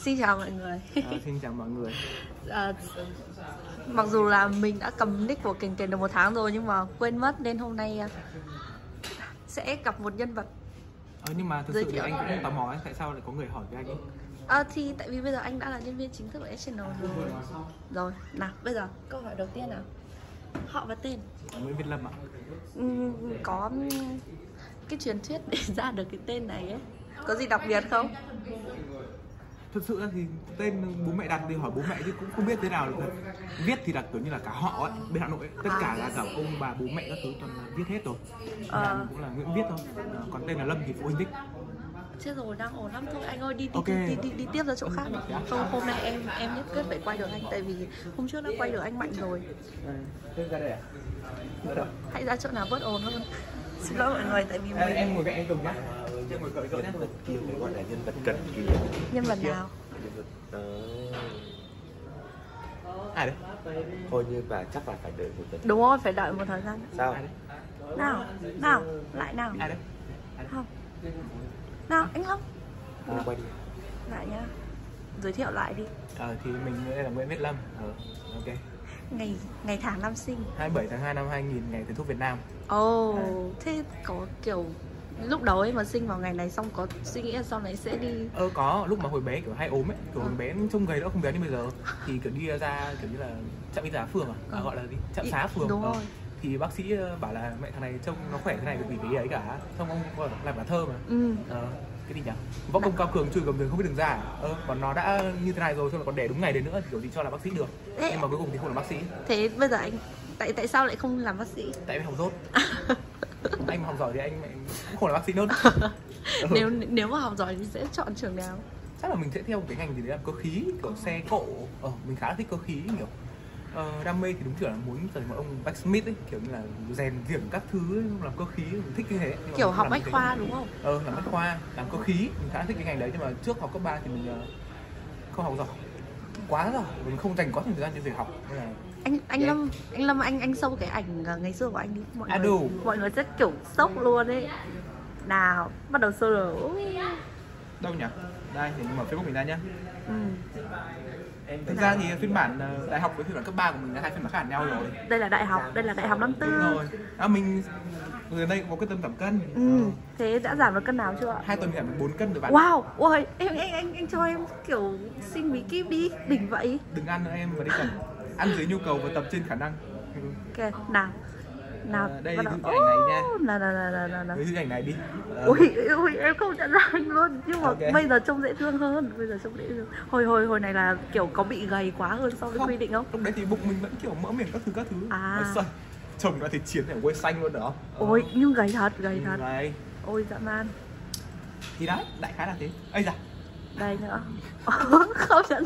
Xin chào mọi người. Xin chào mọi người. Mặc dù là mình đã cầm nick của Kình Kình được 1 tháng rồi nhưng mà quên mất nên hôm nay sẽ gặp một nhân vật. Nhưng mà thực sự thì anh cũng tò mò tại sao lại có người hỏi với anh ấy. Thì tại vì bây giờ anh đã là nhân viên chính thức của S-Channel rồi. Rồi, nào bây giờ câu hỏi đầu tiên nào. Họ và tên. Nguyễn Việt Lâm ạ. Có cái truyền thuyết để ra được cái tên này ấy, có gì đặc biệt không? Thực sự ra thì tên bố mẹ đặt thì hỏi bố mẹ chứ cũng không biết thế nào được. Viết thì đặt kiểu như là cả họ ấy, bên Hà Nội ấy, tất cả là cả ông bà bố mẹ các thứ toàn là viết hết rồi. Mình cũng là Nguyễn Viết thôi. Còn tên là Lâm thì phụ huynh thích. Chết rồi, đang ổn lắm thôi anh ơi, đi tiếp ra chỗ khác đi. Không, hôm nay em nhất quyết phải quay được anh, tại vì hôm trước đã quay được anh Mạnh rồi. Ra đây à? Hãy ra chỗ nào bớt ồn hơn. Xin lỗi mọi người, tại vì mình... Em ngồi cạnh anh Tùng nhá. Em ngồi cạnh cậu nhá. Nhân vật kia mới gọi là nhân vật cần kỷ. Nhân vật nào? Nhân vật Ai đấy? thôi như bà chắc là phải đợi một tuần. Đúng rồi, phải đợi một thời gian. Sao? Nào, lại nào. Ai đấy? Không. Nào, anh Long. Quay đi. Lại nhá. Giới thiệu lại đi. Thì mình đây là Nguyễn Viết Lâm. Ok. Ngày tháng năm sinh 27 tháng 2 năm 2000, ngày thầy thuốc Việt Nam. Thế có kiểu lúc đầu ấy mà sinh vào ngày này xong có suy nghĩ là sau này sẽ đi... Có, lúc mà hồi bé kiểu hay ốm ấy, kiểu hồi bé trông gầy đó không béo như bây giờ thì kiểu đi ra kiểu như là trạm y tế phường gọi là đi trạm xá phường. Đúng rồi. Thì bác sĩ bảo là mẹ thằng này trông nó khỏe thế này vì cái ấy cả, xong ông còn làm cả thơ mà. Cái gì nhỉ, võ công cao cường chui gầm giường không biết đường ra. Còn nó đã như thế này rồi, xong là còn đẻ đúng ngày đến nữa thì kiểu gì cho là bác sĩ được. Nhưng mà cuối cùng thì không là bác sĩ. Thế bây giờ anh tại sao lại không làm bác sĩ? Tại em học dốt. Anh mà học giỏi thì anh cũng không là bác sĩ nữa. Nếu mà học giỏi thì sẽ chọn trường nào? Chắc là mình sẽ theo một cái ngành gì đấy là cơ khí, kiểu xe cộ. Mình khá là thích cơ khí, kiểu đam mê thì đúng kiểu là muốn trở thành một ông blacksmith ấy, kiểu như là rèn diểm các thứ ấy, làm cơ khí, mình thích như thế. Kiểu học bách khoa đúng không? Làm bách khoa, làm cơ khí, mình khá là thích cái ngành đấy, nhưng mà trước học cấp 3 thì mình không học giỏi, quá giỏi, mình không dành quá nhiều thời gian cho việc học. Nên là anh Lâm anh show cái ảnh ngày xưa của anh đi, mọi người rất kiểu sốc luôn ấy. Nào, bắt đầu show rồi. Đâu nhỉ? Đây, thì mở Facebook mình ra nhá. Thực ra thì phiên bản đại học với phiên bản cấp 3 của mình là hai phiên bản khác hẳn nhau rồi. Đây là đại học năm 4. Đúng rồi. Mình gần đây có quyết tâm giảm cân. Thế đã giảm được cân nào chưa ạ? 2 tuần giảm được 4 cân rồi bạn. Wow, ôi, anh cho em kiểu xin bí kíp đi, đỉnh vậy. Đừng ăn nữa em, và đi tập. Ăn dưới nhu cầu và tập trên khả năng. Ok, nào. Đây cái ảnh này nha. Nào. Cái ảnh này đi. Ui, em không nhận ra anh luôn. Nhưng mà bây giờ trông dễ thương hơn. Hồi này là kiểu có bị gầy quá hơn so với quy định không? Lúc đấy thì bụng mình vẫn kiểu mỡ miệng các thứ. Chồng nó thì chiến phải quay xanh luôn đó. Ôi, nhưng gầy thật. Đấy. Ôi dã man. Thì đấy, đại khái là thế. Ây da. Đây nữa. Không nhận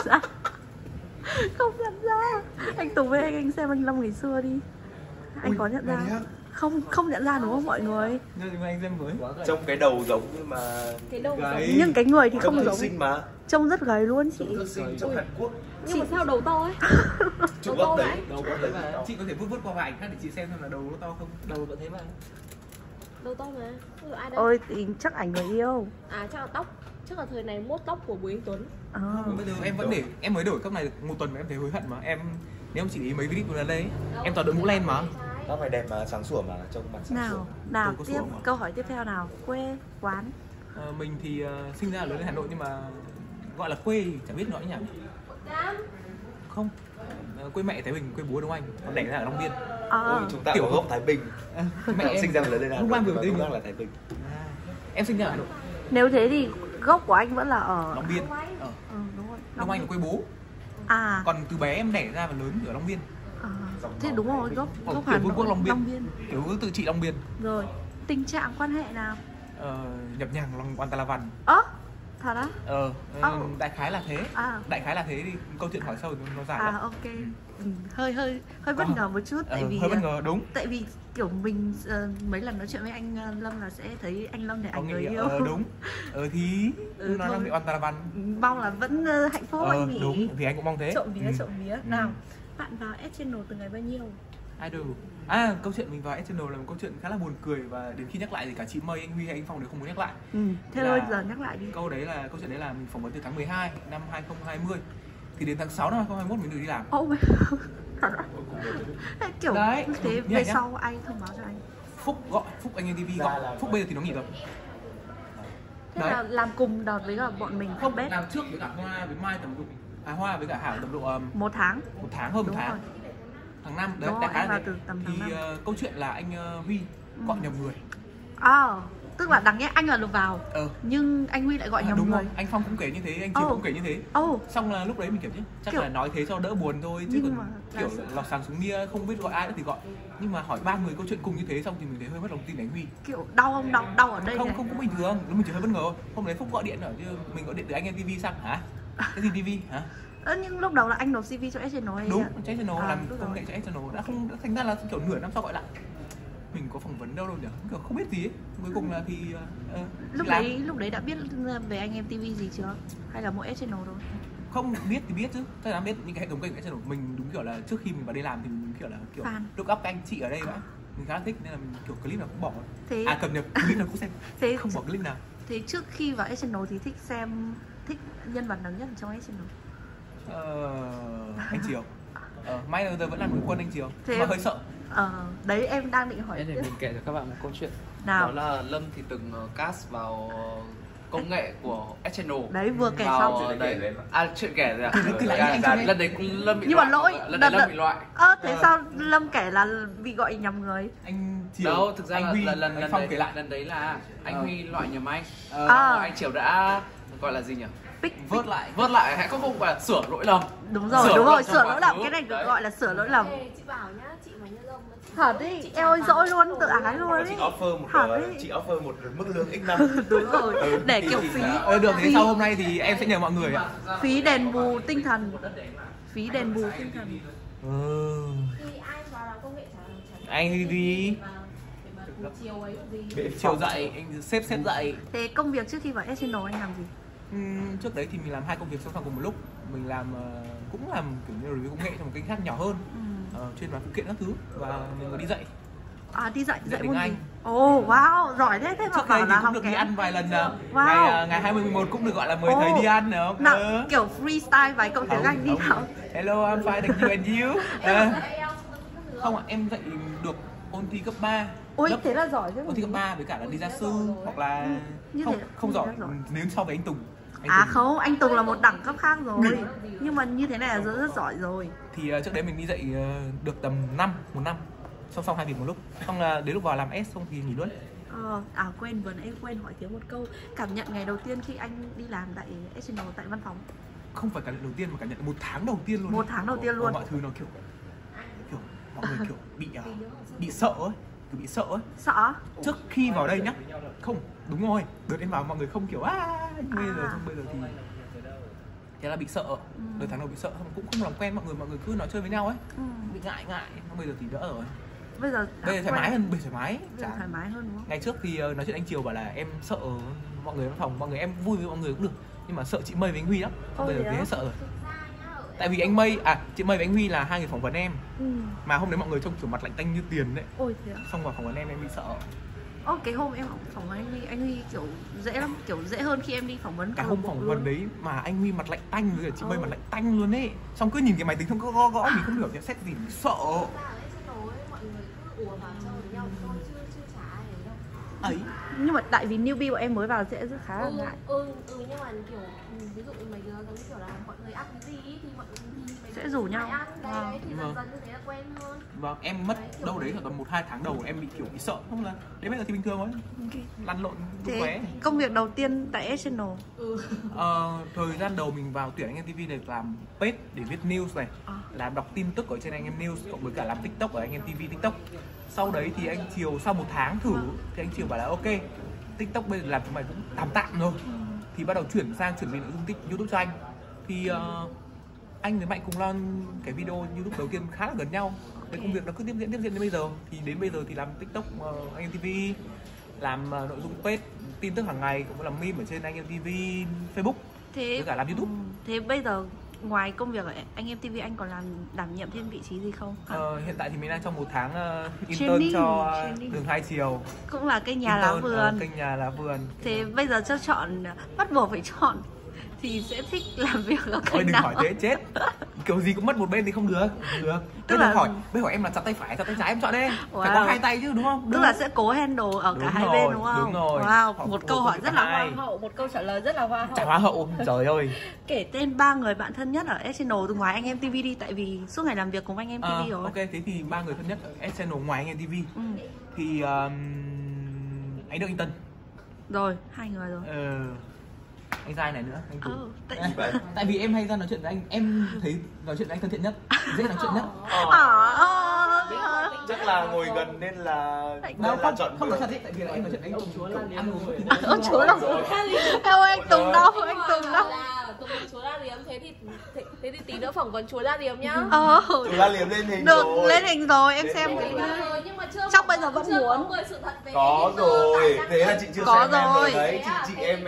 ra. Anh Tùng với anh xem anh Long ngày xưa đi. Anh có nhận ra không nhận ra đúng không mọi người? Nhưng mà anh xem với trông cái đầu giống nhưng mà cái đầu gầy. Nhưng cái người thì không giống. Mà trông rất gầy luôn chị. Trông Hàn Quốc. Nhưng mà sao đầu to ấy? Đầu to đấy. Mà chị có thể vút qua vài ảnh khác để chị xem là đầu nó to không? Đầu vẫn thế mà. Đầu to mà. Ai đây? Ôi thì chắc ảnh người yêu. Chắc là tóc. Chắc là thời này mốt tóc của Bùi Anh Tuấn. Bây giờ em vẫn để em mới đổi cấp này được 1 tuần mà em thấy hối hận mà em. Nếu mà chị ý mấy video gần đây em toàn đội mũ len mà. Nó phải đẹp mà sáng sủa mà, trông mặt sáng sủa. Nào tiếp câu hỏi tiếp theo nào. Quê, quán. Mình thì sinh ra lớn ở Hà Nội nhưng mà gọi là quê thì chẳng biết nói nhỉ. Không. Quê mẹ Thái Bình, quê bố Đông Anh, còn đẻ ra ở Long Biên. Chúng ta có gốc Thái Bình. Mẹ sinh ra lớn lên Hà Nội, còn là Thái Bình. Em sinh ra ở Hà Nội. Nếu thế thì gốc của anh vẫn là ở Long Biên. Đúng rồi. Long Anh là quê bố. Còn từ bé em đẻ ra và lớn ở Long Biên. Thế đúng rồi, gốc Hàn Quốc Long Biên. Kiểu tự trị Long Biên. Rồi, tình trạng quan hệ nào? Nhập nhằng lòng quan ta la văn. Thật á? Đại khái là thế. Đại khái là thế thì câu chuyện hỏi sâu nó dài lắm. Ok. Hơi bất ngờ một chút tại vì hơi bất ngờ đúng. Tại vì kiểu mình mấy lần nói chuyện với anh Lâm là sẽ thấy anh Lâm này ảnh người yêu. Đúng. Thì nó đang bị oan ta la văn. Mong là vẫn hạnh phúc anh nhỉ. Đúng, thì anh cũng mong thế. Trộm vía. Nào, bạn vào S-Channel từ ngày bao nhiêu? Idol. Câu chuyện mình vào S-Channel là một câu chuyện khá là buồn cười và đến khi nhắc lại thì cả chị Mây, anh Huy hay anh Phong đều không muốn nhắc lại. Thế thôi giờ nhắc lại đi. Câu chuyện đấy là mình phỏng vấn từ tháng 12 năm 2020. Thì đến tháng 6 năm 2021 mình được đi làm. Kiểu đấy, thế về sau ai thông báo cho anh? Phúc anh MTV gọi. Phúc bây giờ thì nó nghỉ rồi. Thế là làm cùng đợt với cả bọn mình Không, biết. làm trước với cả Hoa với Mai tầm độ Hoa với cả Hảo tầm độ 1 tháng. 1 tháng hơn 1 tháng. Rồi. Tháng 5 đấy, Đúng đại khái là từ tầm thì câu chuyện là anh Huy gọi nhầm người. Tức là đáng nhẽ anh là được vào. Nhưng anh Huy lại gọi nhầm đúng người. Rồi. Anh Phong cũng kể như thế, anh Chiều cũng kể như thế. Xong là lúc đấy mình kiểu chứ chắc là nói thế cho đỡ buồn thôi, chứ còn kiểu lọt sàng xuống nia không biết gọi ai nữa thì gọi. Nhưng mà hỏi 3 người câu chuyện cùng như thế xong thì mình thấy hơi mất lòng tin anh Huy. Kiểu đau không? Đau ở đây không cũng bình thường, mình chỉ hơi bất ngờ. Hôm đấy Phúc gọi điện ở chứ mình gọi điện từ anh em TV sang hả? Cái gì TV hả? Nhưng lúc đầu là anh nộp CV cho S-Channel. Đúng, cho S-Channel làm công nghệ cho S-Channel đã thành ra là kiểu nửa năm sau gọi lại. Mình có phỏng vấn đâu nhỉ, kiểu không biết gì ấy. Cuối cùng là thì lúc đấy đã biết về anh em TV gì chưa? Hay là mỗi S-Channel thôi? Không biết thì biết chứ, chắc chắn biết những cái hệ thống kênh của S-Channel. Mình đúng kiểu là trước khi mình vào đây làm thì mình kiểu look up các anh chị ở đây vậy. Mình khá là thích nên là mình kiểu clip nào cũng bỏ. Cập nhật clip nào cũng xem. Không bỏ clip nào. Thế trước khi vào S-Channel thì thích nhân vật nào nhất trong S-Channel? Anh Chiều. May là giờ vẫn là một quân anh Chiều, mà hơi sợ. Đấy em đang định hỏi. Để mình kể cho các bạn một câu chuyện. Nào. Đó là Lâm thì từng cast vào công nghệ của S-Channel. Đấy vừa kể xong. Đấy. Chuyện kể rồi Lần đấy Lâm bị nhưng loại. mà lỗi. Lần đấy Lâm bị loại. Thế sao Lâm kể là bị gọi nhầm người? Anh Chiều. Đâu, thực ra anh Huy, là lần Phong kể lại. lần đấy là anh Huy loại nhầm anh. Anh Chiều đã gọi là gì nhỉ? Vớt lại hãy không gọi là sửa lỗi lầm. Đúng rồi, sửa lỗi lầm. Cái này được gọi là sửa lỗi lầm. Chị bảo nhá, chị mà như Lâm thật đi, em ơi dỗi luôn, tự ái luôn ấy. Chị offer một mức lương x5. Đúng rồi, để kiểu phí. Được, thế sau hôm nay thì em sẽ nhờ mọi người ạ. Phí đền bù tinh thần. Thì ai vào làm công nghệ trả anh gì? Chiều ấy gì? Chiều dậy, anh xếp dậy. Thế công việc trước khi vào S-Channel anh làm gì? Trước đấy thì mình làm 2 công việc song song cùng một lúc. Mình làm cũng làm kiểu như review công nghệ trong một kênh khác nhỏ hơn, chuyên về phụ kiện các thứ, và mình đi dạy. Đi dạy môn gì? Wow, giỏi thế mà bảo là học được kém. Đi ăn vài lần. Ngày 20/11 cũng được gọi là mời thầy đi ăn nữa. Kiểu freestyle vài câu tiếng Anh đi nào. Hello, I'm fine, thank you and you. Không ạ, em dạy được ôn thi cấp 3. Ôi, thế là giỏi chứ. Ôn thi cấp 3 với cả là đi gia sư hoặc là không giỏi nếu so với anh Tùng. Không, anh Tùng là một đẳng cấp khác rồi. Nhưng mà như thế này là rất giỏi rồi. Thì trước đấy mình đi dạy được tầm 1 năm. Song 2 việc một lúc. Xong là đến lúc vào làm S xong thì nghỉ luôn. Quên, vừa nãy em quên hỏi thiếu một câu. Cảm nhận ngày đầu tiên khi anh đi làm tại S-Channel, tại văn phòng. Không phải cảm nhận đầu tiên mà cảm nhận 1 tháng đầu tiên luôn. 1 tháng đầu tiên luôn. Mọi thứ nó kiểu mọi người kiểu bị sợ ấy. Bị sợ ấy. Sợ? Trước khi vào đây nhá. Không, đúng rồi. Đợt em vào mọi người không kiểu bây giờ thì thế là bị sợ. Đợt tháng đầu bị sợ, cũng không làm quen mọi người cứ nói chơi với nhau ấy. Bị ngại. Bây giờ thì đỡ rồi. Bây giờ thoải mái hơn, thoải mái hơn đúng không? Ngày trước thì nói chuyện anh Chiều bảo là em sợ mọi người văn phòng, mọi người em vui với mọi người cũng được, nhưng mà sợ chị Mây với anh Huy lắm. Bây giờ thì hết sợ rồi. Tại vì anh Mây, chị Mây với anh Huy là 2 người phỏng vấn em. Mà hôm đấy mọi người trông kiểu mặt lạnh tanh như tiền đấy. Ôi thế à? Xong vào phỏng vấn em bị sợ. Cái hôm em phỏng vấn anh Huy kiểu dễ lắm, kiểu dễ hơn khi em đi phỏng vấn. Cả hôm phỏng vấn đấy mà anh Huy mặt lạnh tanh với cả chị Mây mặt lạnh tanh luôn ấy. Xong cứ nhìn cái máy tính không có gõ mình không hiểu nhận xét gì, mình sợ. Nhưng mà tại vì newbie bọn em mới vào sẽ rất khá là ngại. Nhưng mà kiểu ví dụ mấy đứa giống kiểu là mọi người ăn cái gì thì mọi người sẽ rủ nhau ăn đấy thì dần như thế là quen hơn. Vâng, em mất đâu đấy tầm 1-2 tháng đầu em bị kiểu bị sợ, không là đến bây giờ thì bình thường thôi. Lăn lộn thế khỏe. Công việc đầu tiên tại S-Channel. Thời gian đầu mình vào tuyển anh em TV để làm page để viết news này, làm đọc tin tức ở trên anh em news, cộng với cả làm TikTok ở anh em TV TikTok. Sau đấy thì anh Chiều sau 1 tháng thử thì anh Chiều bảo là ok, TikTok bây giờ làm chúng mày cũng tạm rồi. Thì bắt đầu chuẩn bị nội dung YouTube cho anh. Thì anh với Mạnh cùng lon cái video YouTube đầu tiên khá là gần nhau. Cái công việc nó cứ tiếp diễn đến bây giờ. Thì đến bây giờ thì làm TikTok anh em TV, làm nội dung page tin tức hàng ngày, cũng làm meme ở trên anh em TV, Facebook, với cả làm YouTube. Thế bây giờ ngoài công việc ở anh em TV anh còn đảm nhiệm thêm vị trí gì không? Hiện tại thì mình đang trong một tháng intern cho Đường Hai Chiều. Cũng là kênh nhà lá vườn. Kênh nhà lá vườn. Thế bây giờ cho chọn, bắt buộc phải chọn thì sẽ thích làm việc ở kênh đừng nào? hỏi thế chết. Kiểu gì cũng mất một bên thì không được. Tức là hỏi em là chặt tay phải, chặt tay trái em chọn đi. Wow. Phải có hai tay chứ đúng không? Tức là sẽ cố handle ở cả hai bên đúng không? Đúng rồi. Wow, một câu hỏi rất là hoa hậu, một câu trả lời rất là hoa hậu. Chả hoa hậu, trời ơi. Kể tên 3 người bạn thân nhất ở S-Channel từ ngoài anh em TV đi, tại vì suốt ngày làm việc cùng anh em TV rồi. Ok, thế thì 3 người thân nhất ở S-Channel ngoài anh em TV. Thì anh Đức Anh Tân. Rồi, 2 người rồi. Anh Giai này nữa, anh tại vì em hay ra nói chuyện với anh, em thấy nói chuyện với anh thân thiện nhất, dễ nói chuyện nhất. Chắc là ngồi gần nên là không nói thật đấy, tại vì là em nói chuyện với anh Tùng ăn uống. Ông chúa là em ơi, anh Tùng đâu, anh Tùng đâu. Tùng chúa La Liếm, thế thì tí nữa phỏng vấn chúa La Liếm nhá. Chúa La Liếm lên hình được rồi. Lên hình rồi, em xem cái chắc bây giờ vẫn muốn. Có rồi, thế là chị chưa có xem rồi. Em rồi đấy, chị em.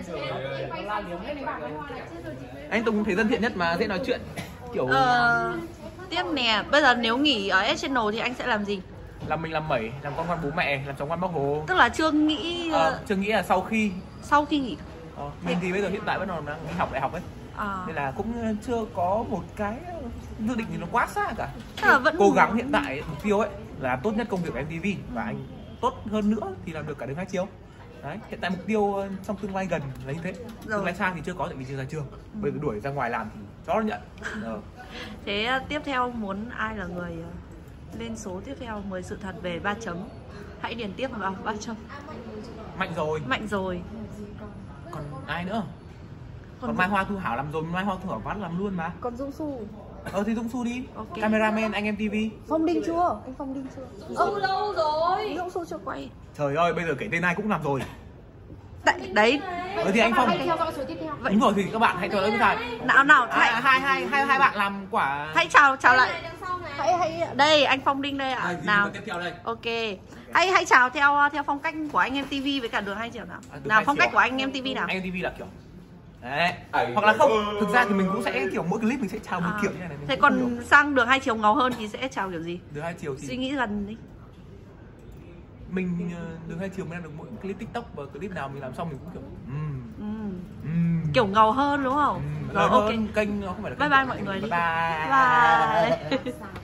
Anh Tùng thấy thân thiện nhất mà dễ nói chuyện. Kiểu tiếp nè, bây giờ nếu nghỉ ở S-Channel thì anh sẽ làm gì? Mình làm mẩy, làm con ngoan bố mẹ, làm chồng ngoan bác Hồ. Tức là chưa nghĩ là sau khi nghỉ. Mình thì bây giờ hiện tại vẫn còn đang đi học đại học ấy. Nên là cũng chưa có một cái dự định gì nó quá xa cả. Vẫn cố gắng hiện tại mục tiêu ấy là tốt nhất công việc của MTV và anh tốt hơn nữa thì làm được cả Đường Hai Chiều. Đấy, hiện tại mục tiêu trong tương lai gần là như thế. Tương lai xa thì chưa có tại vì chưa ra trường. Bây giờ đuổi ra ngoài làm thì chó nhận. Thế tiếp theo muốn ai là người lên số tiếp theo 10 sự thật về 3 chấm? Hãy điền tiếp vào 3 chấm. Mạnh rồi. Còn ai nữa? Còn Mai Hoa Thu Hảo làm rồi, Mai Hoa Thu Hảo vắt làm luôn mà. Còn Dung Su. Thì Dung Su đi. Cameraman anh em TV. Phong Đinh chưa? Anh Phong Đinh chưa? Lâu rồi. Dung Su chưa quay. Trời ơi, bây giờ kể tên ai cũng làm rồi. Đấy. Thì anh Phong. Hãy theo dõi số tiếp theo. Đúng rồi, thì các bạn hãy theo dõi với thầy. Nào hai bạn làm quả. Hãy chào lại. Hãy đây, anh Phong Đinh đây ạ. Nào. Tiếp theo đây. Ok. Hãy chào theo phong cách của anh em TV với cả Đường Hai Chiều nào. Nào, phong cách của anh em TV nào. Anh em TV là kiểu đấy. Hoặc là không, thực ra thì mình cũng sẽ kiểu mỗi clip mình sẽ chào một kiểu như này. Thế còn sang Đường Hai Chiều ngầu hơn thì sẽ chào kiểu gì? Đường Hai Chiều thì suy nghĩ gần đi. Mình Đường Hai Chiều mình làm được mỗi clip TikTok và clip nào mình làm xong mình cũng kiểu kiểu ngầu hơn đúng không? Rồi ok. Kênh nó không phải là bye bye mọi người đi. Bye.